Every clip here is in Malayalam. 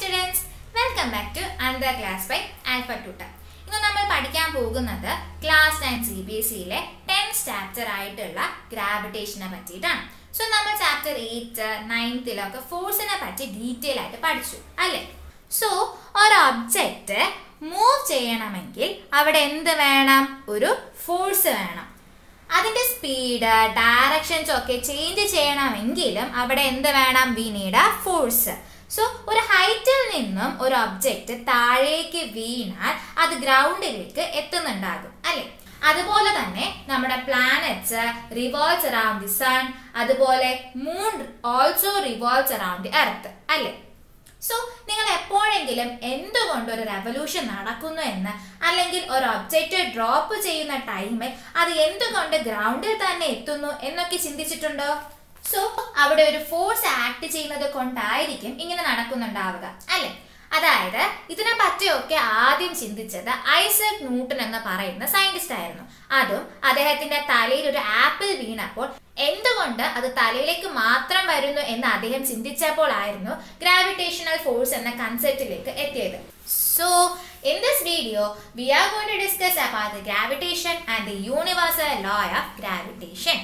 students, welcome back to another class by Alpha Tutor. ഇന്ന് നമ്മൾ പഠിക്കാൻ പോകുന്നത് ക്ലാസ് 9 CBSEയിലെ 10th ചാപ്റ്റർ ആയിട്ടുള്ള ഗ്രാവിറ്റേഷനെ പറ്റിയിട്ടാണ്. സോ നമ്മൾ ചാപ്റ്റർ 8 9th ഫോഴ്സിനെ പറ്റി ഡീറ്റെയിൽ ആയിട്ട് പഠിച്ചു അല്ലേ? സോ ഒരു ഒബ്ജക്റ്റ് മൂവ് ചെയ്യണമെങ്കിൽ അവിടെ എന്ത് വേണം? ഒരു ഫോഴ്സ് വേണം. അതിന്റെ സ്പീഡ് ഡയറക്ഷൻസ് ഒക്കെ ചേഞ്ച് ചെയ്യണമെങ്കിലും അവിടെ എന്ത് വേണം? We need a force. So ഒരു ഹൈറ്റിൽ നിന്നും ഒരു ഒബ്ജക്റ്റ് താഴേക്ക് വീണാൽ അത് ഗ്രൗണ്ടിലേക്ക് എത്തുന്നുണ്ടാകും അല്ലെ? അതുപോലെ തന്നെ നമ്മുടെ planets revolves around the sun, അതുപോലെ moon also revolves around the earth അല്ലെ? സോ നിങ്ങൾ എപ്പോഴെങ്കിലും എന്തുകൊണ്ട് ഒരു റെവല്യൂഷൻ നടക്കുന്നു എന്ന്, അല്ലെങ്കിൽ ഒരു ഒബ്ജക്റ്റ് ഡ്രോപ്പ് ചെയ്യുന്ന ടൈമിൽ അത് എന്തുകൊണ്ട് ഗ്രൗണ്ടിൽ തന്നെ എത്തുന്നു എന്നൊക്കെ ചിന്തിച്ചിട്ടുണ്ടോ? സോ അവിടെ ഒരു ഫോഴ്സ് ആക്ട് ചെയ്യുന്നത് കൊണ്ടായിരിക്കും ഇങ്ങനെ നടക്കുന്നുണ്ടാവുക അല്ലെ? അതായത് ഇതിനെ പറ്റിയൊക്കെ ആദ്യം ചിന്തിച്ചത് ഐസക് ന്യൂട്ടൺ എന്ന് പറയുന്ന സയന്റിസ്റ്റ് ആയിരുന്നു. അതും അദ്ദേഹത്തിന്റെ തലയിൽ ഒരു ആപ്പിൾ വീണപ്പോൾ എന്തുകൊണ്ട് അത് തലയിലേക്ക് മാത്രം വരുന്നു എന്ന് അദ്ദേഹം ചിന്തിച്ചപ്പോൾ ആയിരുന്നു ഗ്രാവിറ്റേഷണൽ ഫോഴ്സ് എന്ന കൺസെപ്റ്റിലേക്ക് എത്തിയത്. So in this video we are going to discuss about the gravitation and the universal law of gravitation.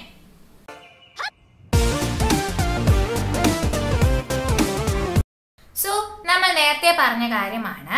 So നമ്മൾ നേരത്തെ പറഞ്ഞ കാര്യമാണ്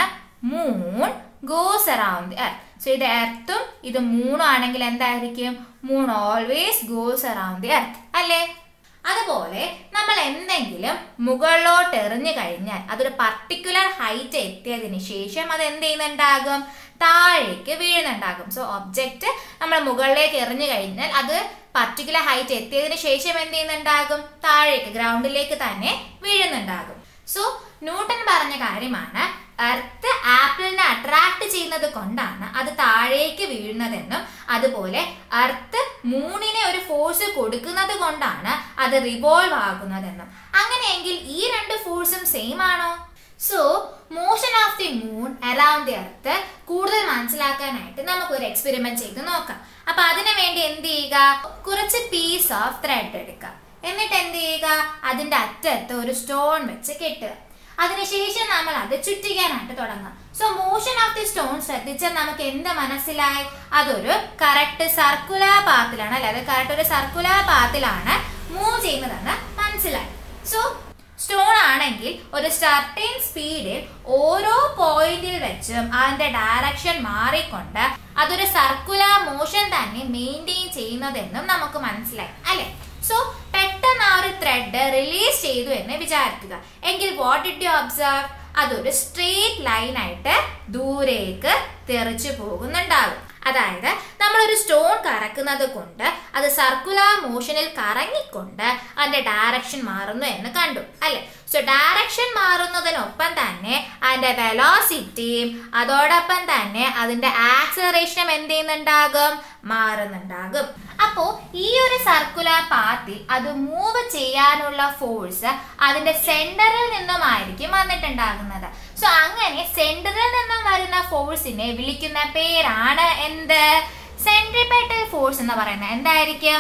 moon goes around the earth. So ഇത് എർത്തും ഇത് മൂണും ആണെങ്കിൽ എന്തായിരിക്കും? Moon always goes around the earth അല്ലേ? അതുപോലെ നമ്മൾ എന്തെങ്കിലും മുകളിലോട്ട് എറിഞ്ഞു കഴിഞ്ഞാൽ അതൊരു പർട്ടിക്കുലർ ഹൈറ്റ് എത്തിയതിന് ശേഷം അത് എന്ത് ചെയ്യുന്നുണ്ടാകും? താഴേക്ക് വീഴുന്നുണ്ടാകും. സോ ഒബ്ജക്റ്റ് നമ്മൾ മുകളിലേക്ക് എറിഞ്ഞു കഴിഞ്ഞാൽ അത് പർട്ടിക്കുലർ ഹൈറ്റ് എത്തിയതിന് ശേഷം എന്ത് ചെയ്യുന്നുണ്ടാകും? താഴേക്ക് ഗ്രൗണ്ടിലേക്ക് തന്നെ വീഴുന്നുണ്ടാകും. സോ ന്യൂട്ടൺ പറഞ്ഞ കാര്യമാണ് എർത്ത് ആപ്പിളിനെ അട്രാക്ട് ചെയ്യുന്നത് കൊണ്ടാണ് അത് താഴേക്ക് വീഴുന്നതെന്നും, അതുപോലെ എർത്ത് മൂണിനെ ഒരു ഫോഴ്സ് കൊടുക്കുന്നത് കൊണ്ടാണ് അത് റിവോൾവ് ആകുന്നതെന്നും. അങ്ങനെയെങ്കിൽ ഈ രണ്ട് ഫോഴ്സും സെയിം ആണോ? So motion of the moon around the earth കൂടുതൽ മനസ്സിലാക്കാനായിട്ട് നമുക്കൊരു എക്സ്പെരിമെന്റ് ചെയ്ത് നോക്കാം. അപ്പൊ അതിനു വേണ്ടി എന്ത് ചെയ്യുക? കുറച്ച് പീസ് ഓഫ് ത്രെഡ് എടുക്കുക. എന്നിട്ട് എന്ത് ചെയ്യുക? അതിന്റെ അറ്റത്ത് ഒരു സ്റ്റോൺ വെച്ച് കെട്ടുക. അതിനുശേഷം നമ്മൾ അത് ചുറ്റിക്കാനായിട്ട് തുടങ്ങുക. So motion of the stone ശ്രദ്ധിച്ചാൽ നമുക്ക് എന്ത് മനസ്സിലായി? അതൊരു കറക്റ്റ് സർക്കുലർ പാത്തിലാണ് അല്ലെ? അത് കറക്റ്റ് ഒരു സർക്കുലർ പാത്തിലാണ് മൂവ് ചെയ്യുന്നതെന്ന് മനസ്സിലായി. സോ സ്റ്റോൺ ആണെങ്കിൽ ഒരു സർട്ടൻ സ്പീഡിൽ ഓരോ പോയിന്റിൽ വെച്ചും അതിന്റെ ഡയറക്ഷൻ മാറിക്കൊണ്ട് അതൊരു സർക്കുലർ മോഷൻ തന്നെ മെയിൻറ്റെയിൻ ചെയ്യുന്നതെന്നും നമുക്ക് മനസ്സിലായി അല്ലെ? സോ പെട്ടെന്ന് ആ ഒരു ത്രെഡ് റിലീസ് ചെയ്തു എന്ന് വിചാരിക്കുക. എങ്കിൽ വാട്ട് ഡിഡ് യു ഒബ്സർവ്? അതൊരു സ്ട്രെയിറ്റ് ലൈൻ ആയിട്ട് ദൂരേക്ക് തെറിച്ചു പോകുന്നുണ്ടാകും. അതായത് നമ്മളൊരു സ്റ്റോൺ കറക്കുന്നത് കൊണ്ട് അത് സർക്കുലർ മോഷനിൽ കറങ്ങിക്കൊണ്ട് അതിന്റെ ഡയറക്ഷൻ മാറുന്നു എന്ന് കണ്ടു അല്ലെ? സോ ഡയറക്ഷൻ മാറുന്നതിനൊപ്പം തന്നെ അതിന്റെ വെലോസിറ്റിയും അതോടൊപ്പം തന്നെ അതിന്റെ ആക്സലറേഷനും എന്ത് ചെയ്യുന്നുണ്ടാകും? മാറുന്നുണ്ടാകും. അപ്പോ ഈ ഒരു സർക്കുലർ പാത്തിൽ അത് മൂവ് ചെയ്യാനുള്ള ഫോഴ്സ് അതിന്റെ സെന്ററിൽ നിന്നുമായിരിക്കും വന്നിട്ടുണ്ടാകുന്നത്. സോ അങ്ങനെ സെന്ററിൽ നിന്നും വരുന്ന ഫോഴ്സിനെ വിളിക്കുന്ന പേരാണ് എന്ത്? സെൻട്രിപെറ്റൽ ഫോഴ്സ് എന്ന് പറയുന്നത്. എന്തായിരിക്കും?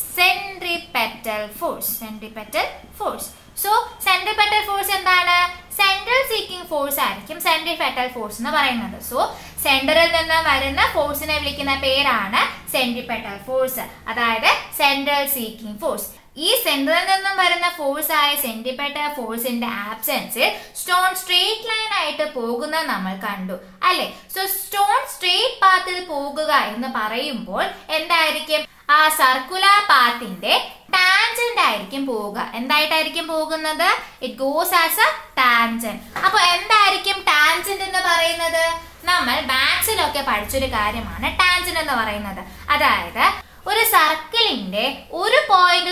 Centripetal force. Centripetal force. So centripetal force എന്താണ്? സെൻട്രൽ സീക്കിംഗ് ഫോഴ്സ് ആയിരിക്കും സെൻട്രിപെറ്റൽ ഫോഴ്സ് എന്ന് പറയുന്നത്. സോ സെന്ററിൽ നിന്ന് വരുന്ന ഫോഴ്സിനെ വിളിക്കുന്ന പേരാണ് സെൻട്രിപെറ്റൽ ഫോഴ്സ്, അതായത് സെൻട്രൽ സീക്കിംഗ് ഫോഴ്സ്. ഈ സെന്ററിൽ നിന്നും വരുന്ന ഫോഴ്സ് ആയ സെൻട്രിപെറ്റൽ ഫോഴ്സിന്റെ ആബ്സെൻസിൽ സ്റ്റോൺ സ്ട്രെയിറ്റ് ലൈൻ ആയിട്ട് പോകുന്നത് നമ്മൾ കണ്ടു അല്ലെ? സോ സ്റ്റോൺ സ്ട്രെയിറ്റ് പാത്തിൽ പോകുക എന്ന് പറയുമ്പോൾ എന്തായിരിക്കും? ആ സർക്കുലർ പാത്തിന്റെ ടാൻജന്റ് ആയിരിക്കും പോവുക. എന്തായിട്ടായിരിക്കും പോകുന്നത്? It goes as a tangent. അപ്പൊ എന്തായിരിക്കും ടാൻജന്റ് എന്ന് പറയുന്നത്? നമ്മൾ മാത്സിലൊക്കെ പഠിച്ചൊരു കാര്യമാണ് ടാൻജന്റ് എന്ന് പറയുന്നത്. അതായത് ഒരു സർക്കിളിന്റെ ഒരു പോയിന്റിൽ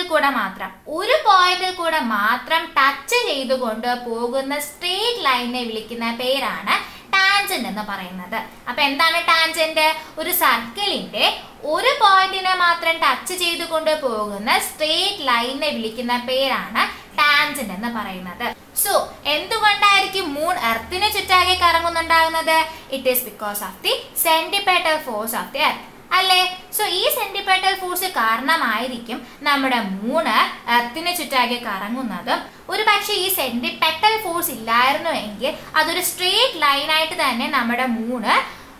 കൂടെ മാത്രം ടച്ച് ചെയ്തുകൊണ്ട് പോകുന്ന സ്ട്രെയിറ്റ് ലൈനെ വിളിക്കുന്ന പേരാണ് ടാൻജന്റ് എന്ന് പറയുന്നത്. അപ്പൊ എന്താണ് ടാൻജന്റ്? ഒരു സർക്കിളിന്റെ ഒരു പോയിന്റിനെ മാത്രം ടച്ച് ചെയ്തുകൊണ്ട് പോകുന്ന സ്ട്രെയിറ്റ് ലൈനെ വിളിക്കുന്ന പേരാണ് ടാൻജന്റ് എന്ന് പറയുന്നത്. സോ എന്തുകൊണ്ടായിരിക്കും മൂൺ എർത്തിന് ചുറ്റാകെ കറങ്ങുന്നുണ്ടാകുന്നത്? It is because of the centripetal force of the earth. അല്ലേ? സോ ഈ സെന്റിപെറ്റൽ ഫോഴ്സ് കാരണമായിരിക്കും നമ്മുടെ മൂണ് എർത്തിന് ചുറ്റാകെ കറങ്ങുന്നതും. ഒരു പക്ഷേ ഈ സെന്റിപെറ്റൽ ഫോഴ്സ് ഇല്ലായിരുന്നു എങ്കിൽ അതൊരു സ്ട്രേറ്റ് ലൈനായിട്ട് തന്നെ നമ്മുടെ മൂണ്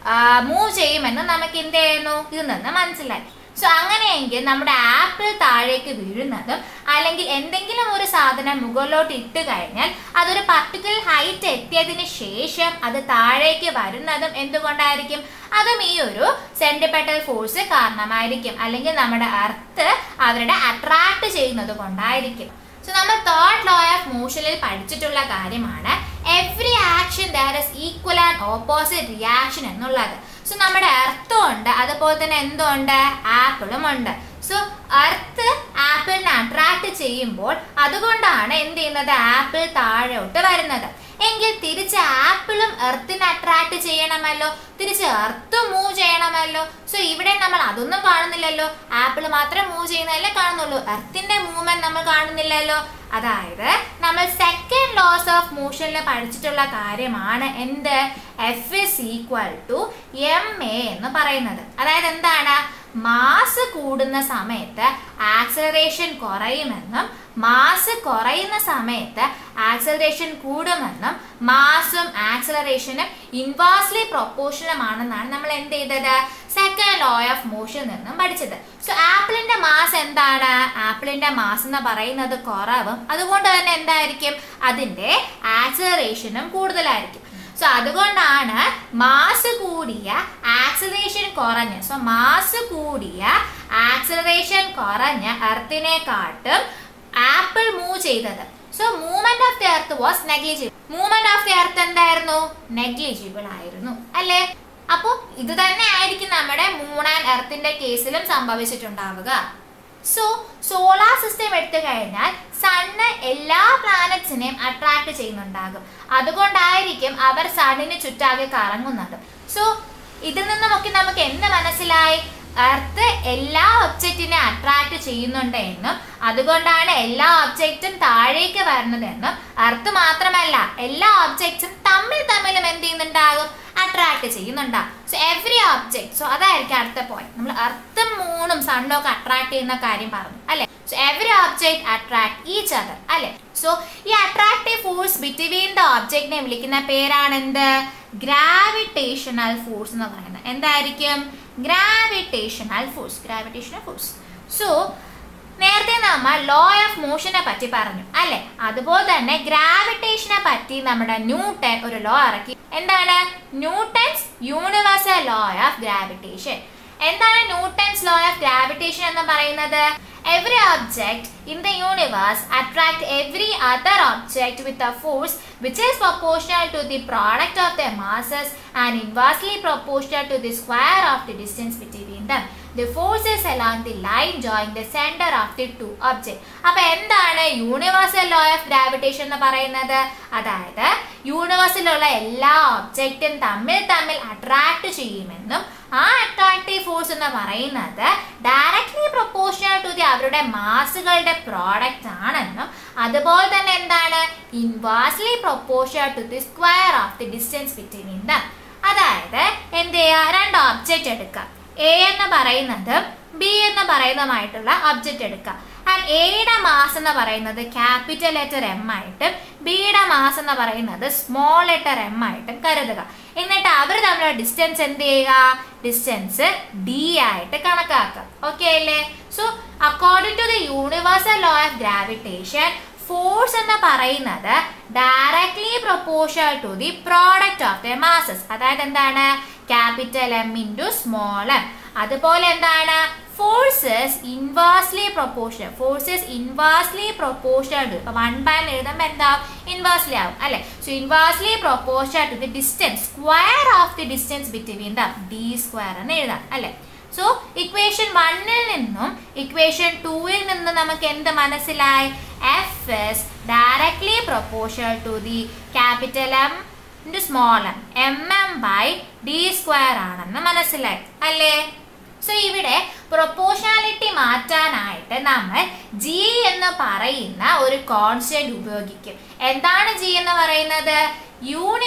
മൂവ് ചെയ്യുമെന്ന് നമുക്ക് എന്ത് ചെയ്യുന്നു ഇതിൽ നിന്ന് മനസ്സിലായി. സോ അങ്ങനെയെങ്കിൽ നമ്മുടെ ആപ്പിൾ താഴേക്ക് വീഴുന്നതും അല്ലെങ്കിൽ എന്തെങ്കിലും ഒരു സാധനം മുകളിലോട്ട് ഇട്ട് കഴിഞ്ഞാൽ അതൊരു പർട്ടിക്കുലർ ഹൈറ്റ് എത്തിയതിന് ശേഷം അത് താഴേക്ക് വരുന്നതും എന്തുകൊണ്ടായിരിക്കും? അതും ഈ ഒരു സെന്റിപെറ്റൽ ഫോഴ്സ് കാരണമായിരിക്കും, അല്ലെങ്കിൽ നമ്മുടെ എർത്ത് അവരുടെ അട്രാക്ട് ചെയ്യുന്നത് കൊണ്ടായിരിക്കും. സോ നമ്മൾ തേർഡ് ലോ ഓഫ് മോഷനിൽ പഠിച്ചിട്ടുള്ള കാര്യമാണ് every action there is equal and opposite reaction എന്നുള്ളത്. സോ നമ്മുടെ എർത്തും ഉണ്ട്, അതുപോലെ തന്നെ എന്തുണ്ട്, ആപ്പിളും ഉണ്ട്. സോ എർത്ത് ആപ്പിളിനെ അട്രാക്ട് ചെയ്യുമ്പോൾ അതുകൊണ്ടാണ് എന്ത് ചെയ്യുന്നത്, ആപ്പിൾ താഴോട്ട് വരുന്നത്. എങ്കിൽ തിരിച്ച് ആപ്പിളും എർത്തിനെ അട്രാക്ട് ചെയ്യണമല്ലോ, തിരിച്ച് എർത്ത് മൂവ് ചെയ്യണമല്ലോ. സോ ഇവിടെ നമ്മൾ അതൊന്നും കാണുന്നില്ലല്ലോ, ആപ്പിൾ മാത്രം മൂവ് ചെയ്യുന്നതല്ലേ കാണുന്നുള്ളൂ, എർത്തിന്റെ മൂവ്മെന്റ് നമ്മൾ കാണുന്നില്ലല്ലോ. അതായത് നമ്മൾ സെക്കൻഡ് ലോസ് ഓഫ് മോഷനിൽ പഠിച്ചിട്ടുള്ള കാര്യമാണ് എന്ത്, F is equal to ma എന്ന് പറയുന്നത്. അതായത് എന്താണ്, മാസ് കൂടുന്ന സമയത്ത് ആക്സലറേഷൻ കുറയുമെന്നും മാസ് കുറയുന്ന സമയത്ത് ആക്സലറേഷൻ കൂടുമെന്നും മാസും ആക്സലറേഷനും ഇൻവേഴ്സ്ലി പ്രൊപ്പോർഷണലാണെന്നാണ് നമ്മൾ എന്ത് ചെയ്തത്, സെക്കൻഡ് ലോ ഓഫ് മോഷൻ നിന്നും പഠിച്ചത്. സോ ആപ്പിളിന്റെ മാസ് എന്താണ്, ആപ്പിളിന്റെ മാസ് എന്ന് പറയുന്നത് കുറവും, അതുകൊണ്ട് തന്നെ എന്തായിരിക്കും, അതിന്റെ ആക്സലറേഷനും കൂടുതലായിരിക്കും. സോ അതുകൊണ്ടാണ് മാസ് കൂടിയ ആക്സലറേഷൻ കുറഞ്ഞ, സോ മാസ് കൂടിയ ആക്സലറേഷൻ കുറഞ്ഞ എർത്തിനെക്കാട്ടും ആപ്പിൾ മൂവ് ചെയ്തത്. So movement of the earth was negligible. Movement of the earth എന്തായിരുന്നു, നെഗ്ലിജിബിൾ ആയിരുന്നു, അല്ലേ? അപ്പോൾ ഇത് തന്നെ ആയിരിക്കും നമ്മുടെ മൂൺ ആൻഡ് എർത്തിന്റെ കേസിലും സംഭവിച്ചിട്ടുണ്ടാവുക. സോ സോളാർ സിസ്റ്റം എടുത്തു കഴിഞ്ഞാൽ സണ്ണ് എല്ലാ പ്ലാനറ്റ്സിനെയും അട്രാക്ട് ചെയ്യുന്നുണ്ടാകും, അതുകൊണ്ടായിരിക്കും അവർ സണ്ണിന് ചുറ്റാകെ കറങ്ങുന്നത്. സോ ഇതിൽ നിന്നുമൊക്കെ നമുക്ക് എന്ത് മനസ്സിലായി, എർത്ത് എല്ലാ ഒബ്ജക്റ്റിനെ അട്രാക്ട് ചെയ്യുന്നുണ്ട് എന്നും അതുകൊണ്ടാണ് എല്ലാ ഒബ്ജക്റ്റും താഴേക്ക് വരുന്നതെന്നും എർത്ത് മാത്രമല്ല എല്ലാ ഒബ്ജക്ട്സും തമ്മിലും എന്ത് ചെയ്യുന്നുണ്ടാകും, അട്രാക്ട് ചെയ്യുന്നുണ്ടാകും. സോ എവറി ഒബ്ജക്ട്, സോ അതായിരിക്കും അടുത്ത പോയിന്റ്. നമ്മൾ എർത്തും മൂണും സണ്ണും ഒക്കെ അട്രാക്ട് ചെയ്യുന്ന കാര്യം പറഞ്ഞു, അല്ലെ? So every object attract each other, അല്ലെ? സോ ഈ അട്രാക്റ്റീവ് ഫോഴ്സ് ബിറ്റ്വീൻ ദ ഒബ്ജക്റ്റിനെ വിളിക്കുന്ന പേരാണ് എന്ത്, ഗ്രാവിറ്റേഷണൽ ഫോഴ്സ് എന്ന് പറയുന്നത്. എന്തായിരിക്കും, gravitational force, gravitational force. So നേരത്തെ നമ്മൾ ലോ ഓഫ് മോഷനെ പറ്റി പറഞ്ഞു, അല്ലെ? അതുപോലെ തന്നെ ഗ്രാവിറ്റേഷനെ പറ്റി നമ്മുടെ ന്യൂട്ടൺ ഒരു ലോ ഇറക്കി. എന്താണ് Newton's universal law of gravitation? എന്താണ് ന്യൂട്ടൺസ് ലോ ഓഫ് ഗ്രാവിറ്റേഷൻ എന്ന് പറയുന്നത്? Every object in the universe attract every other object with a force which is proportional to the product of their masses and inversely proportional to the square of the distance between them. The force is along the line joining the center of the two objects. അപ്പോൾ എന്താണ് യൂണിവേഴ്സൽ ലോ ഓഫ് ഗ്രാവിറ്റേഷൻ എന്ന് പറയുന്നത്? അതായത് യൂണിവേഴ്സിലുള്ള എല്ലാ ഒബ്ജക്റ്റും തമ്മിൽ അട്രാക്ട് ചെയ്യുമെന്നും ആ അട്രാക്റ്റീവ് ഫോഴ്സ് എന്ന് പറയുന്നത് ഡയറക്ട്ലി പ്രൊപ്പോർഷണൽ ടു ദി അവരുടെ മാസുകളുടെ പ്രോഡക്റ്റ് ആണെന്നും അതുപോലെ തന്നെ എന്താണ് inversely proportional to the square of the distance between them. അതായത് എന്ത് ചെയ്യുക, രണ്ട് ഒബ്ജക്റ്റ് എടുക്കുക, എ എന്ന് പറയുന്നതും ബി എന്ന് പറയുന്നതുമായിട്ടുള്ള ഒബ്ജക്റ്റ് എടുക്കുക. ആൻഡ് എയുടെ മാസ് എന്ന് പറയുന്നത് ക്യാപിറ്റൽ ലെറ്റർ എം ആയിട്ടും ബിയുടെ മാസ് എന്ന് പറയുന്നത് സ്മോൾ ലെറ്റർ എം ആയിട്ടും കരുതുക. എന്നിട്ട് അവർ തമ്മിലുള്ള ഡിസ്റ്റൻസ് എന്ത് ചെയ്യുക, ഡിസ്റ്റൻസ് ഡി ആയിട്ട് കണക്കാക്കുക. ഓക്കെ അല്ലേ? So according to the universal law of gravitation force എന്ന് പറയുന്നത് directly proportional to the product of the masses. അതായത് എന്താണ്, capital M into small M. അതുപോലെ എന്താണ്, forces inversely proportional. Forces inversely proportional. ഇപ്പൊ 1 എഴുതുമ്പോൾ എന്താ, ഇൻവേഴ്സ്ലി ആവും, അല്ലെ? So inversely proportional to the distance square of the distance between them, D square എന്ന് എഴുതാം, അല്ലെ? സോ ഇക്വേഷൻ 1 നിന്നും ഇക്വേഷൻ 2 നിന്നും നമുക്ക് എന്ത് മനസ്സിലായി, F is directly proportional to the capital M into small M, M M by D square ആണെന്ന് മനസ്സിലായി, അല്ലേ? സോ ഇവിടെ പ്രൊപ്പോർഷണാലിറ്റി മാറ്റാനായിട്ട് നമ്മൾ ജി എന്ന് പറയുന്ന ഒരു കോൺസ്റ്റന്റ് ഉപയോഗിക്കും. എന്താണ് ജി എന്ന് പറയുന്നത്? Universal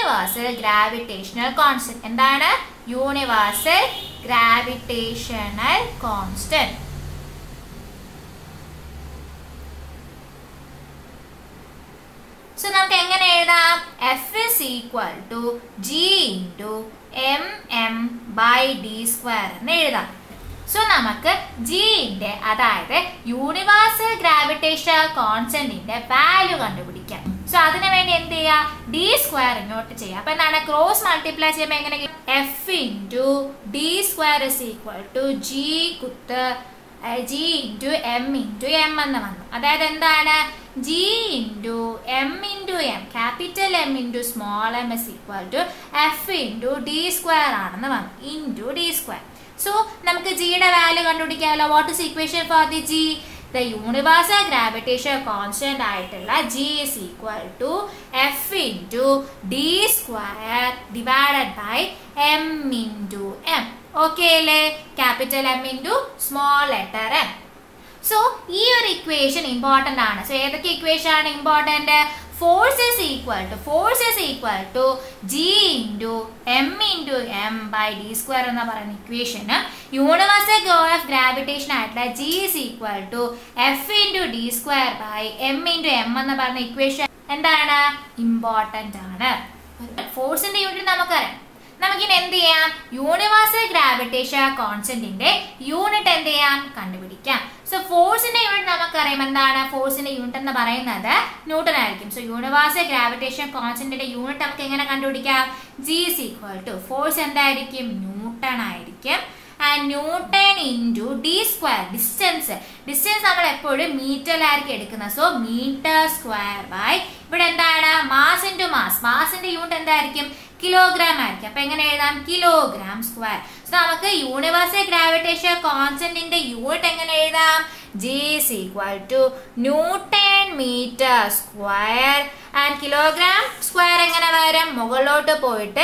universal gravitational constant. എന്താണ്? Universal gravitational constant. സോ നമുക്ക് എങ്ങനെ എഴുതാം? F is equal to G into mm/d² എന്ന് എഴുതാം. സോ നമുക്ക് ജിന്റെ അതായത് യൂണിവേഴ്സൽ ഗ്രാവിറ്റേഷണൽ കോൺസ്റ്റന്റിന്റെ വാല്യൂ കണ്ടുപിടിക്കാം. സോ അതിനു വേണ്ടി എന്ത് ചെയ്യാം? d² ഇങ്ങോട്ട് ചെയ്യാം. അപ്പൊ എന്താണ്? ക്രോസ് മൾട്ടിപ്ലൈ ചെയ്യുമ്പോൾ എങ്ങനെ? F into d² is equal to G കുത്ത് G into m into m എന്ന് വന്നു. അതായത് എന്താണ്? G into m into m, capital M into small m is equal to F into d² ആണെന്ന് വന്നു. into d². സോ നമുക്ക് ജിയുടെ വാല്യൂ കണ്ടുപിടിക്കാമല്ലോ. What is equation for the G? The universal gravitation constant ആയിട്ടുള്ള G is equal to F into d² divided by m into m. Okay അല്ലേ? Capital M into small letter m. So ഈ ഒരു ഇക്വേഷൻ ഇമ്പോർട്ടന്റ് ആണ്. സോ ഏതൊക്കെ ഇക്വേഷൻ ആണ് important? Force is equal to G into m into m/d² എന്ന് പറയുന്ന ഇക്വേഷന് യൂണിവേഴ്സൽ ഓഫ് ഗ്രാവിറ്റേഷൻ ആയിട്ടുള്ള G is equal to F into d² by m into m എന്ന് പറയുന്ന ഇക്വേഷൻ എന്താണ്? ഇമ്പോർട്ടന്റ് ആണ്. ഫോഴ്സിന്റെ യൂണിറ്റ് നമുക്കറിയാം. നമുക്കിനി എന്ത് ചെയ്യാം? യൂണിവേഴ്സൽ ഗ്രാവിറ്റേഷൻ കോൺസ്റ്റന്റിന്റെ യൂണിറ്റ് എന്ത് ചെയ്യാം? കണ്ടുപിടിക്കാം. സോ ഫോഴ്സിന്റെ യൂണിറ്റ് നമുക്കറിയാം. എന്താണ് ഫോഴ്സിന്റെ യൂണിറ്റ് എന്ന് പറയുന്നത്? ന്യൂട്ടൺ ആയിരിക്കും. സോ യൂണിവേഴ്സൽ ഗ്രാവിറ്റേഷൻ കോൺസ്റ്റന്റിന്റെ യൂണിറ്റ് നമുക്ക് എങ്ങനെ കണ്ടുപിടിക്കാം? G is equal to force എന്തായിരിക്കും? ന്യൂട്ടൺ ആയിരിക്കും. And newton into d². Distance നമ്മൾ എപ്പോഴും മീറ്ററിലായിരിക്കും എടുക്കുന്നത്. സോ m² ബൈ ഇവിടെ എന്താണ്? മാസ് ഇൻറ്റു മാസിന്റെ യൂണിറ്റ് എന്തായിരിക്കും? കിലോഗ്രാം ആയിരിക്കും. അപ്പൊ എങ്ങനെ എഴുതാം? kg². സോ നമുക്ക് യൂണിവേഴ്സൽ ഗ്രാവിറ്റേഷൻ കോൺസ്റ്റന്റിന്റെ യൂണിറ്റ് എങ്ങനെ എഴുതാം? G is equal to Newton meter square and kilogram square എങ്ങനെ വരും? മുകളിലോട്ട് പോയിട്ട്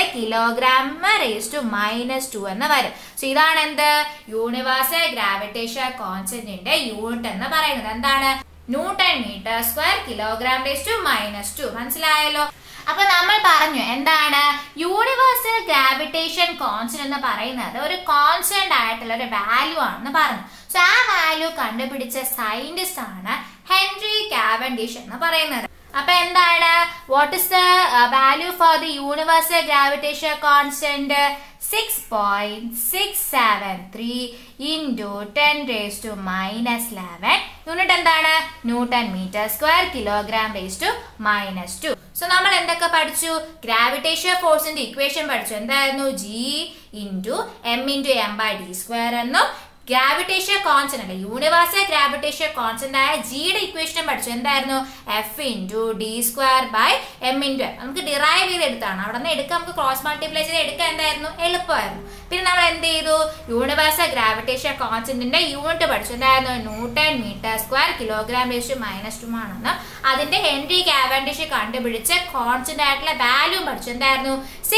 kg⁻⁻² എന്ന് വരും. സോ ഇതാണ് എന്ത്? യൂണിവേഴ്സൽ ഗ്രാവിറ്റേഷൻ കോൺസ്റ്റന്റിന്റെ യൂണിറ്റ് എന്ന് പറയുന്നത്. എന്താണ്? Newton meter square kg⁻⁻². മനസ്സിലായല്ലോ? അപ്പൊ നമ്മൾ പറഞ്ഞു എന്താണ്? യൂണിവേഴ്സൽ ഗ്രാവിറ്റേഷൻ കോൺസ്റ്റന്റ് എന്ന് പറയുന്നത് ഒരു കോൺസ്റ്റന്റ് ആയിട്ടുള്ള ഒരു വാല്യൂ ആണെന്ന് പറഞ്ഞു. സോ ആ വാല്യൂ കണ്ടുപിടിച്ച സയന്റിസ്റ്റ് ആണ് ഹെൻറി കാവൻഡിഷ് എന്ന് പറയുന്നത്. അപ്പൊ എന്താണ്? What is the value for the universal gravitation constant? 6.673 into 10⁻⁻11. Unit എന്താണ്? Newton metre square kg⁻⁻². So നമ്മൾ എന്തൊക്കെ പഠിച്ചു? ഗ്രാവിറ്റേഷൻ ഫോഴ്സിന്റെ ഇക്വേഷൻ പഠിച്ചു. എന്തായിരുന്നു? G into m into m/d² എന്നും ഗ്രാവിറ്റേഷൻ കോൺസ്റ്റന്റ് അല്ല യൂണിവേഴ്സൽ ഗ്രാവിറ്റേഷൻ കോൺസ്റ്റന്റ് ആയ ജിയുടെ ഇക്വേഷൻ പഠിച്ചു. എന്തായിരുന്നു? F into d² by m into m. നമുക്ക് ഡിറൈവ് ചെയ്ത് എടുത്താണ്. അവിടെ നിന്ന് എടുക്കാൻ നമുക്ക് ക്രോസ് മൾട്ടിപ്ലൈ ചെയ്ത് എടുക്കാൻ എന്തായിരുന്നു? എളുപ്പമായിരുന്നു. പിന്നെ നമ്മൾ എന്ത് ചെയ്തു? യൂണിവേഴ്സൽ ഗ്രാവിറ്റേഷൻ കോൺസ്റ്റന്റിന്റെ യൂണിറ്റ് പഠിച്ചു. എന്തായിരുന്നു? ന്യൂട്ടൺ മീറ്റർ സ്ക്വയർ kg⁻⁻² ആണെന്ന്. അതിന്റെ ഹെൻറി കാവൻഡിഷ് കണ്ടുപിടിച്ച കോൺസ്റ്റന്റ് ആയിട്ടുള്ള വാല്യൂ പഠിച്ചു. എന്തായിരുന്നു?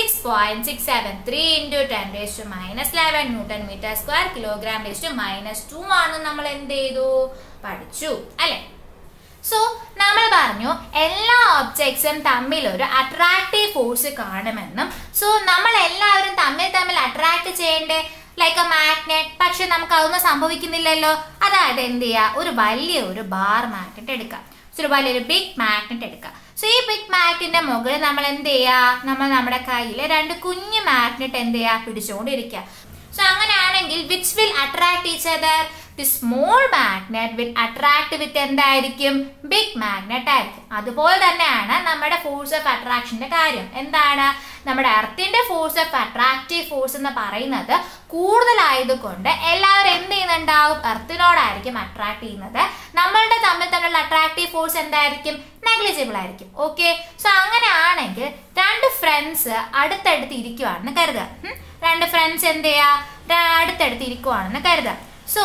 6.673 into 10⁻⁻11 newton metre square kg⁻⁻² ആണെന്ന് നമ്മൾ എന്ത് ചെയ്തു? പഠിച്ചു അല്ലെ? സോ നമ്മൾ പറഞ്ഞു എല്ലാ ഒബ്ജക്ട്സും തമ്മിൽ ഒരു അട്രാക്റ്റീവ് ഫോഴ്സ് കാണുമെന്നും. സോ നമ്മൾ എല്ലാവരും തമ്മിൽ അട്രാക്ട് ചെയ്യേണ്ടേ ലൈക്ക് എ മാഗ്നറ്റ്. പക്ഷെ നമുക്ക് അതൊന്നും സംഭവിക്കുന്നില്ലല്ലോ. അതായത് എന്ത് ചെയ്യുക? ഒരു വലിയൊരു ബാർ മാഗ്നറ്റ് എടുക്കാം. ഒരു വലിയൊരു ബിഗ് മാഗ്നറ്റ് എടുക്കാം. സോ ഈ ബിഗ് മാഗ്നറ്റിന്റെ മുകളിൽ നമ്മൾ എന്ത് ചെയ്യുക? നമ്മൾ നമ്മുടെ കയ്യിൽ രണ്ട് കുഞ്ഞു മാഗ്നറ്റ് എന്ത് ചെയ്യുക? പിടിച്ചുകൊണ്ടിരിക്കുക. സോ അങ്ങനെയാണെങ്കിൽ which will attract each other? The small magnet will attract with എന്തായിരിക്കും? ബിഗ് മാഗ്നറ്റ് ആയിരിക്കും. അതുപോലെ തന്നെയാണ് നമ്മുടെ ഫോഴ്സ് ഓഫ് അട്രാക്ഷന്റെ കാര്യം. എന്താണ്? നമ്മുടെ എർത്തിന്റെ ഫോഴ്സ് ഓഫ് അട്രാക്റ്റീവ് ഫോഴ്സ് എന്ന് പറയുന്നത് കൂടുതലായതുകൊണ്ട് എല്ലാവരും എന്ത് ചെയ്യുന്നുണ്ടാവും? എർത്തിനോടായിരിക്കും അട്രാക്ട് ചെയ്യുന്നത്. നമ്മളുടെ തമ്മിലുള്ള അട്രാക്റ്റീവ് ഫോഴ്സ് എന്തായിരിക്കും? നെഗ്ലിജിബിൾ ആയിരിക്കും. ഓക്കെ. സോ അങ്ങനെയാണെങ്കിൽ രണ്ട് ഫ്രണ്ട്സ് അടുത്തടുത്ത് ഇരിക്കുവാണെന്ന് കരുതുക. രണ്ട് ഫ്രണ്ട്സ് എന്ത് ചെയ്യുക? അടുത്തടുത്ത് ഇരിക്കുവാണെന്ന് കരുതുക. സോ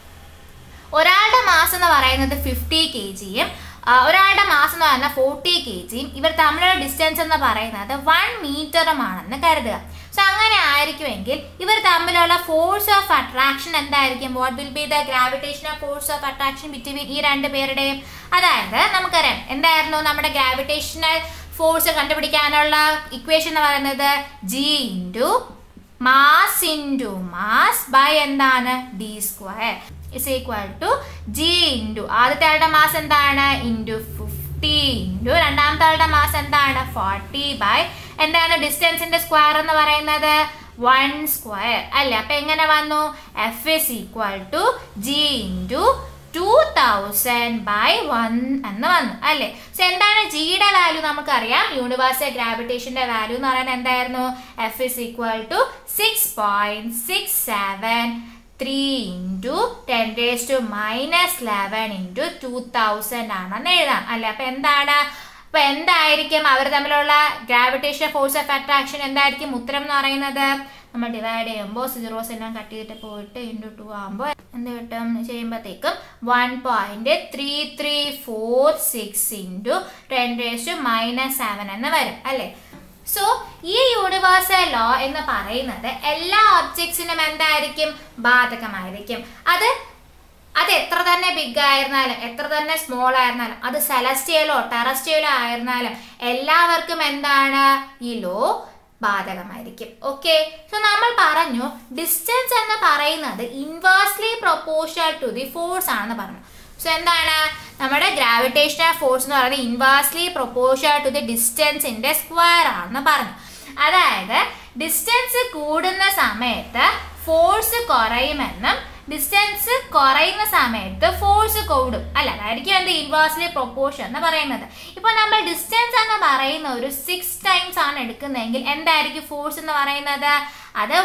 ഒരാളുടെ മാസ് എന്ന് പറയുന്നത് 50 kgയും ഒരാളുടെ മാസ് എന്ന് പറയുന്നത് 40 kgയും ഇവർ തമ്മിലുള്ള ഡിസ്റ്റൻസ് എന്ന് പറയുന്നത് 1 മീറ്ററുമാണെന്ന് കരുതുക. സോ അങ്ങനെ ആയിരിക്കുമെങ്കിൽ ഇവർ തമ്മിലുള്ള ഫോഴ്സ് ഓഫ് അട്രാക്ഷൻ എന്തായിരിക്കും? What will be the gravitational force of attraction between ഈ രണ്ട് പേരുടെയും? അതായത് നമുക്കറിയാം എന്തായിരുന്നു നമ്മുടെ ഗ്രാവിറ്റേഷണൽ ഫോഴ്സ് കണ്ടുപിടിക്കാനുള്ള ഇക്വേഷൻ എന്ന് പറയുന്നത് G into mass into mass by എന്താണ് D square is equal to G into ആദ്യത്തെ ആളുടെ മാസ് എന്താണ് ഇൻറ്റു 50 ഇൻറ്റു രണ്ടാമത്തെ ആളുടെ മാസ് എന്താണ് 40 ബൈ എന്താണ് ഡിസ്റ്റൻസിന്റെ സ്ക്വയർ എന്ന് പറയുന്നത് 1 സ്ക്വയർ അല്ലേ. അപ്പൊ എങ്ങനെ വന്നു F is equal to G into 2000 by 1 എന്ന് വന്നു അല്ലേ. സോ എന്താണ് ജിയുടെ വാല്യൂ നമുക്കറിയാം. യൂണിവേഴ്സൽ ഗ്രാവിറ്റേഷന്റെ വാല്യൂ എന്ന് പറയുന്നത് എന്തായിരുന്നു F is equal to 6.673 into 10⁻⁻11 into 2000 ആണെന്ന് എഴുതാം അല്ലേ. അപ്പൊ എന്താണ് അപ്പൊ എന്തായിരിക്കും അവർ തമ്മിലുള്ള ഗ്രാവിറ്റേഷൻ ഫോഴ്സ് ഓഫ് അട്രാക്ഷൻ എന്തായിരിക്കും ഉത്തരം എന്ന് പറയുന്നത്. നമ്മൾ ഡിവൈഡ് ചെയ്യുമ്പോൾ സീറോസ് എല്ലാം കട്ട് ചെയ്തിട്ട് പോയിട്ട് ഇൻറ്റു 2 ആകുമ്പോൾ എന്ത് കിട്ടും ചെയ്യുമ്പോഴത്തേക്കും 1.3346 ഇൻറ്റു 10⁻⁻7 എന്ന് വരും അല്ലേ. സോ ഈ യൂണിവേഴ്സൽ ലോ എന്ന് പറയുന്നത് എല്ലാ ഒബ്ജക്ട്സിനും എന്തായിരിക്കും ബാധകമായിരിക്കും. അത് എത്ര തന്നെ ബിഗ് ആയിരുന്നാലും എത്ര തന്നെ സ്മോൾ ആയിരുന്നാലും അത് സെലസ്റ്റിയലോ ടെറസ്ട്രിയലോ ആയിരുന്നാലും എല്ലാവർക്കും എന്താണ് ഈ ലോ ബാധകമായിരിക്കും. ഓക്കെ. സോ നമ്മൾ പറഞ്ഞു ഡിസ്റ്റൻസ് എന്ന് പറയുന്നത് inversely proportional to the force ആണെന്ന് പറഞ്ഞു. സോ എന്താണ് നമ്മുടെ ഗ്രാവിറ്റേഷണൽ ഫോഴ്സ് എന്ന് പറയുന്നത് ഇൻവേഴ്സ്ലി പ്രൊപ്പോർഷണൽ ടു ദി ഡിസ്റ്റൻസിന്റെ സ്ക്വയർ ആണെന്ന് പറഞ്ഞു. അതായത് ഡിസ്റ്റൻസ് കൂടുന്ന സമയത്ത് ഫോഴ്സ് കുറയുമെന്നും ഡിസ്റ്റൻസ് കുറയുന്ന സമയത്ത് ഫോഴ്സ് കൂടും അല്ല. അതായിരിക്കും എന്ത് ഇൻവേഴ്സ്ലി പ്രൊപ്പോർഷൻ എന്ന് പറയുന്നത്. ഇപ്പോൾ നമ്മൾ ഡിസ്റ്റൻസ് എന്ന് പറയുന്ന ഒരു 6 ടൈംസ് ആണ് എടുക്കുന്നതെങ്കിൽ എന്തായിരിക്കും ഫോഴ്സ് എന്ന് പറയുന്നത് അത്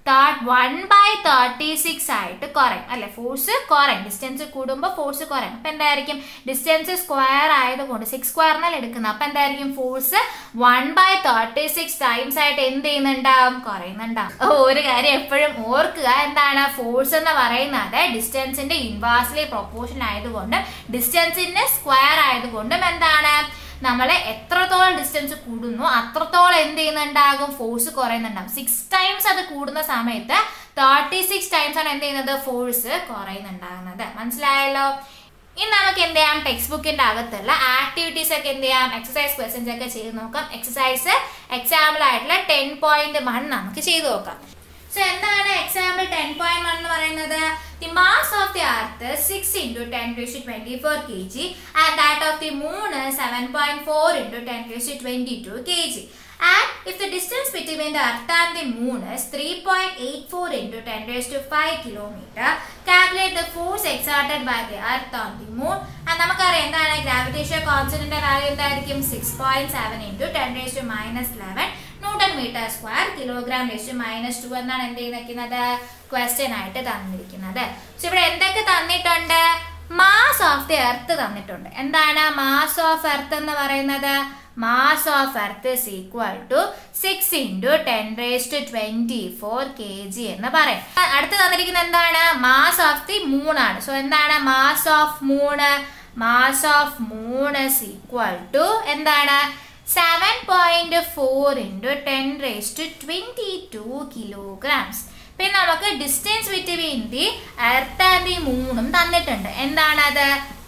1/36 ആയിട്ട് കുറയും അല്ലെ. ഫോഴ്സ് കുറയും. ഡിസ്റ്റൻസ് കൂടുമ്പോൾ ഫോഴ്സ് കുറയും. അപ്പൊ എന്തായിരിക്കും ഡിസ്റ്റൻസ് സ്ക്വയർ ആയതുകൊണ്ട് 6 സ്ക്വയറിനാൽ എടുക്കുന്നത്. അപ്പൊ എന്തായിരിക്കും ഫോഴ്സ് 1/36 ടൈംസ് ആയിട്ട് എന്ത് ചെയ്യുന്നുണ്ടാവും കുറയുന്നുണ്ടാവും. ഒരു കാര്യം എപ്പോഴും ഓർക്കുക എന്താണ് ഫോഴ്സ് എന്ന് പറയുന്നത് ഡിസ്റ്റൻസിന്റെ ഇൻവേഴ്സ്ലി പ്രൊപ്പോർഷൻ ആയതുകൊണ്ട് ഡിസ്റ്റൻസിന്റെ സ്ക്വയർ ആയതുകൊണ്ടും എന്താണ് നമ്മൾ എത്രത്തോളം ഡിസ്റ്റൻസ് കൂടുന്നു അത്രത്തോളം എന്ത് ചെയ്യുന്നുണ്ടാകും ഫോഴ്സ് കുറയുന്നുണ്ടാകും. 6 ടൈംസ് അത് കൂടുന്ന സമയത്ത് 36 ടൈംസ് ആണ് എന്ത് ചെയ്യുന്നത് ഫോഴ്സ് കുറയുന്നുണ്ടാകുന്നത്. മനസ്സിലായല്ലോ. ഇനി നമുക്ക് എന്ത് ചെയ്യാം ടെക്സ്റ്റ് ബുക്കിന്റെ അകത്തുള്ള ആക്ടിവിറ്റീസ് ഒക്കെ എന്ത് ചെയ്യാം എക്സസൈസ് ക്വസ്റ്റ്യൻസ് ഒക്കെ ചെയ്ത് നോക്കാം. എക്സസൈസ് എക്സാമ്പിൾ ആയിട്ടുള്ള 10.1 നമുക്ക് ചെയ്ത് നോക്കാം. സോ എന്താണ് എക്സാമ്പിൾ 10.1 എന്ന് പറയുന്നത് the mass of the earth is 6 into 10⁻24 kg and that of the moon is 7.4 into 10⁻22 kg. And if the distance between the earth and the moon is 3.84 into 10⁵ kilometer, calculate the force exerted by the earth on the moon. And നമുക്കറിയാം എന്താണ് ഗ്രാവിറ്റേഷൻ കോൺസ്റ്റന്റിന്റെ വാല്യൂ എന്തായിരിക്കും 6.7 into 10⁻11 newton metre square kg/-2 എന്നാണ് എന്ത് ചെയ്യുന്നത് ക്വസ്റ്റ്യൻ ആയിട്ട് തന്നിരിക്കുന്നത്. സോ ഇവിടെ എന്തൊക്കെ തന്നിട്ടുണ്ട് മാസ് ഓഫ് ദി എർത്ത് തന്നിട്ടുണ്ട്. എന്താണ് മാസ് ഓഫ് എർത്ത് എന്ന് പറയുന്നത് mass of earth is equal to 6 into 10⁻24 kg എന്ന് പറയും. അടുത്ത് തന്നിരിക്കുന്നത് എന്താണ് മാസ് ഓഫ് ദി മൂൺ ആണ്. സോ എന്താണ് mass of moon is equal to എന്താണ് 7.4 into 10⁻22 kilograms. പിന്നെ നമുക്ക് distance between the earth and the മൂണും തന്നിട്ടുണ്ട്. എന്താണത്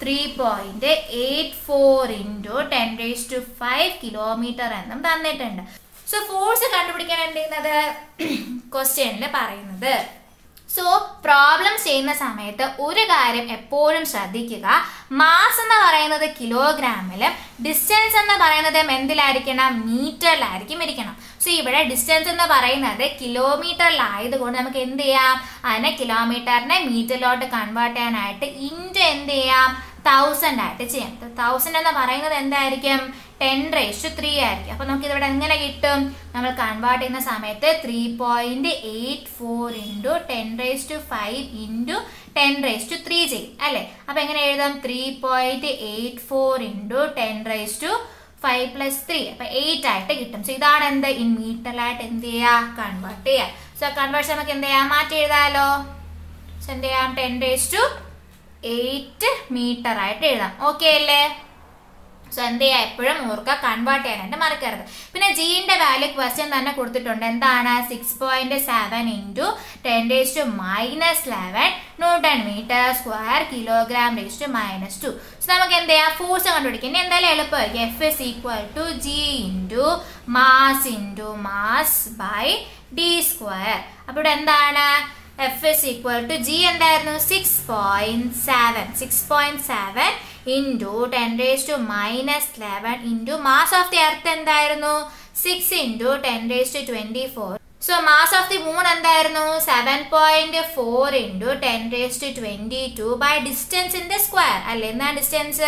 3.84 into 10⁵ കിലോമീറ്റർ എന്നും തന്നിട്ടുണ്ട്. സോ ഫോഴ്സ് കണ്ടുപിടിക്കാൻ എന്ത് ചെയ്യുന്നത് ക്വസ്റ്റ്യനിൽ പറയുന്നത്. സോ പ്രോബ്ലം ചെയ്യുന്ന സമയത്ത് ഒരു കാര്യം എപ്പോഴും ശ്രദ്ധിക്കുക മാസ് എന്ന് പറയുന്നത് കിലോഗ്രാമിലും ഡിസ്റ്റൻസ് എന്ന് പറയുന്നത് എന്തിലായിരിക്കണം മീറ്ററിലായിരിക്കും ഇരിക്കണം. സോ ഇവിടെ ഡിസ്റ്റൻസ് എന്ന് പറയുന്നത് കിലോമീറ്ററിലായതുകൊണ്ട് നമുക്ക് എന്ത് ചെയ്യാം അതിനെ കിലോമീറ്ററിനെ മീറ്ററിലോട്ട് കൺവേർട്ട് ചെയ്യാനായിട്ട് ഇൻറ്റു എന്ത് ചെയ്യാം 1000 ആയിട്ട് ചെയ്യാം. 1000 എന്ന് പറയുന്നത് എന്തായിരിക്കും 10⁻³ ആയിരിക്കും. അപ്പൊ നമുക്ക് ഇതിവിടെ എങ്ങനെ കിട്ടും നമ്മൾ കൺവേർട്ട് ചെയ്യുന്ന സമയത്ത് 3.84 into 10⁵ into 10⁻³ ചെയ്യും അല്ലെ. അപ്പൊ എങ്ങനെ എഴുതാം 3.84 into 10⁻5 + 3 അപ്പൊ 8 ആയിട്ട് കിട്ടും. സോ ഇതാണ് എന്ത് ഇൻ മീറ്ററിലായിട്ട് എന്ത് ചെയ്യുക കൺവേർട്ട് ചെയ്യുക. സോ കൺവേർഷൻ നമുക്ക് എന്ത് ചെയ്യാം മാറ്റി എഴുതാലോ. സോ എന്ത് ചെയ്യാം 10⁻8 മീറ്റർ ആയിട്ട് എഴുതാം. ഓക്കെ അല്ലേ. സോ എന്ത് ചെയ്യുക, എപ്പോഴും ഓർക്കുക, കൺവേർട്ട് ചെയ്യാനായിട്ട് മറക്കരുത്. പിന്നെ ജിന്റെ വാല്യൂ ക്വസ്റ്റ്യൻ തന്നെ കൊടുത്തിട്ടുണ്ട്. എന്താണ്? 6.7 into 10⁻11 newton metre square kilogram (-2). So നമുക്ക് എന്ത് ചെയ്യാം, ഫോഴ്സ് കണ്ടുപിടിക്കാം. ഇനി എന്തായാലും എളുപ്പമായിരിക്കും. F is equal to G into mass by d square. അപ്പോൾ ഇവിടെ എന്താണ്? F is equal to G എന്തായിരുന്നു? 6.7 into 10⁻11 into mass of the earth എന്തായിരുന്നു? 6 into 10⁻24. So mass of the moon എന്തായിരുന്നു? 7.4 into 10⁻22 by distance in the square. അല്ലേ, എന്താ ഡിസ്റ്റൻസ്?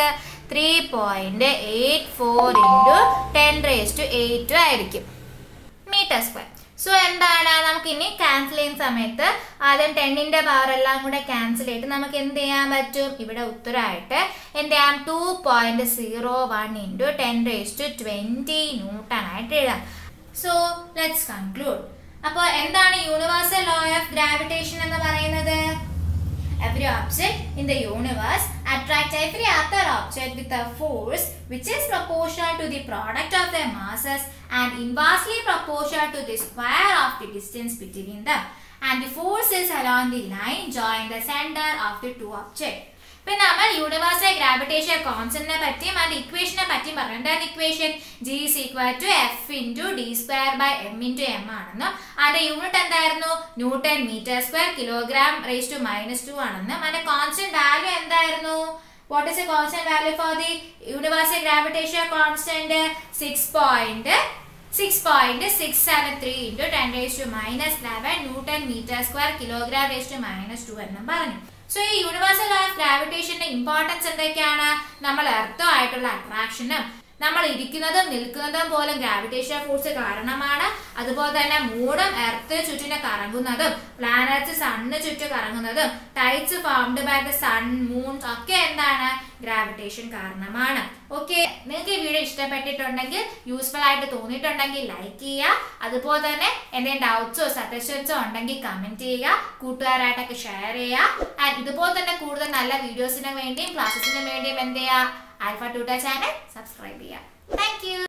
3.84 into 10⁻8 ആയിരിക്കും മീറ്റർ സ്ക്വയർ. സോ എന്താണ്, നമുക്ക് ഇനി ക്യാൻസൽ ചെയ്യുന്ന സമയത്ത് ആദ്യം 10ന്റെ പവർ എല്ലാം കൂടെ ക്യാൻസൽ ചെയ്തിട്ട് നമുക്ക് എന്ത് ചെയ്യാൻ പറ്റും? ഇവിടെ ഉത്തരമായിട്ട് എന്ത് ചെയ്യാം? 2.01 into 10⁻20 ന്യൂട്ടൺ ആയിട്ട് എഴുതാം. So let's conclude. അപ്പോൾ എന്താണ് യൂണിവേഴ്സൽ ലോ ഓഫ് ഗ്രാവിറ്റേഷൻ എന്ന് പറയുന്നത്? Every object in the universe attracts every other object with a force which is proportional to the product of their masses and inversely proportional to the square of the distance between them. And the force is along the line joining the center of the two objects. പിന്നെ നമ്മൾ യൂണിവേഴ്സൽ ഗ്രാവിറ്റേഷൻ കോൺസ്റ്റന്റിനെ പറ്റിയും അതിന്റെ ഇക്വേഷനെ പറ്റിയും പറഞ്ഞിട്ടുണ്ടായിരുന്നു. Equation G is equal to F into d square by m into m ആണെന്നും അതിന്റെ യൂണിറ്റ് എന്തായിരുന്നു? ന്യൂട്ടൺ മീറ്റർ സ്ക്വയർ കിലോഗ്രാം (-2) ആണെന്നും അതിന്റെ കോൺസ്റ്റന്റ് വാല്യൂ എന്തായിരുന്നു? What is a constant value for the universal gravitation constant? 6.673 into 10⁻11 newton metre square kilogram (-2) എന്നും പറഞ്ഞു. സോ ഈ യൂണിവേഴ്സൽ ലോ ഓഫ് ഗ്രാവിറ്റേഷന്റെ ഇമ്പോർട്ടൻസ് എന്തൊക്കെയാണ്? നമ്മൾ എർത്തുമായിട്ടുള്ള അട്രാക്ഷനും നമ്മൾ ഇരിക്കുന്നതും നിൽക്കുന്നതും പോലും ഗ്രാവിറ്റേഷൻ ഫോഴ്സ് കാരണമാണ്. അതുപോലെ തന്നെ മൂണും എർത്ത് ചുറ്റിനെ കറങ്ങുന്നതും പ്ലാനറ്റ്സ് സണ്ണിന് ചുറ്റും കറങ്ങുന്നതും tides formed by the sun moon ഒക്കെ എന്താണ്? ഗ്രാവിറ്റേഷൻ കാരണമാണ്. ഓക്കെ, നിങ്ങൾക്ക് ഈ വീഡിയോ ഇഷ്ടപ്പെട്ടിട്ടുണ്ടെങ്കിൽ, യൂസ്ഫുൾ ആയിട്ട് തോന്നിയിട്ടുണ്ടെങ്കിൽ ലൈക്ക് ചെയ്യുക. അതുപോലെ തന്നെ എന്തെങ്കിലും ഡൗട്ട്സോ സജഷൻസോ ഉണ്ടെങ്കിൽ കമന്റ് ചെയ്യുക, കൂട്ടുകാരായിട്ടൊക്കെ ഷെയർ ചെയ്യുക. ഇതുപോലെ തന്നെ കൂടുതൽ നല്ല വീഡിയോസിന് വേണ്ടിയും ക്ലാസ്സസിന് വേണ്ടിയും എന്ത് ചെയ്യുക, ആൽഫ ട്യൂട്ടർ ചാനൽ സബ്സ്ക്രൈബ് ചെയ്യുക. Thank U.